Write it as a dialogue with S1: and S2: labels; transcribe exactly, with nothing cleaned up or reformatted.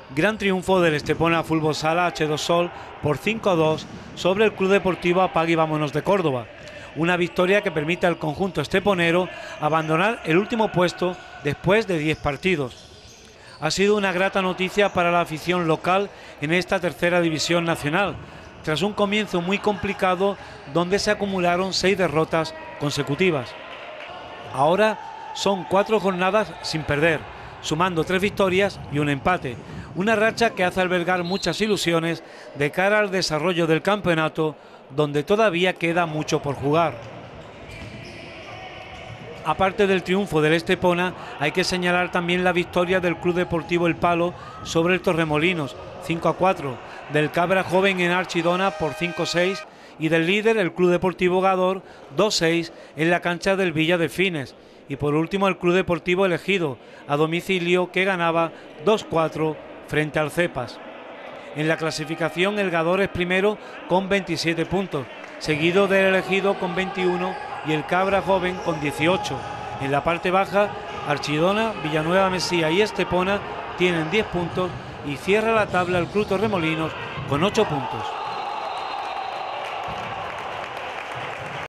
S1: Gran triunfo del Estepona Fútbol Sala H dos Sol por cinco a dos sobre el Club Deportivo Apague y Vámonos de Córdoba. Una victoria que permite al conjunto esteponero abandonar el último puesto después de diez partidos. Ha sido una grata noticia para la afición local en esta tercera división nacional, tras un comienzo muy complicado donde se acumularon seis derrotas consecutivas. Ahora son cuatro jornadas sin perder, sumando tres victorias y un empate, una racha que hace albergar muchas ilusiones de cara al desarrollo del campeonato, donde todavía queda mucho por jugar. Aparte del triunfo del Estepona, hay que señalar también la victoria del Club Deportivo El Palo sobre el Torremolinos, cinco a cuatro, del Cabra Joven en Archidona por cinco a seis y del líder, el Club Deportivo Gador, dos a seis en la cancha del Villa Delfines. Y por último el Club Deportivo El Ejido, a domicilio, que ganaba dos a cuatro frente al Cepas. En la clasificación el Gador es primero con veintisiete puntos, seguido del El Ejido con veintiuno y el Cabra Joven con dieciocho. En la parte baja, Archidona, Villanueva Mesía y Estepona tienen diez puntos y cierra la tabla el Club Torremolinos con ocho puntos.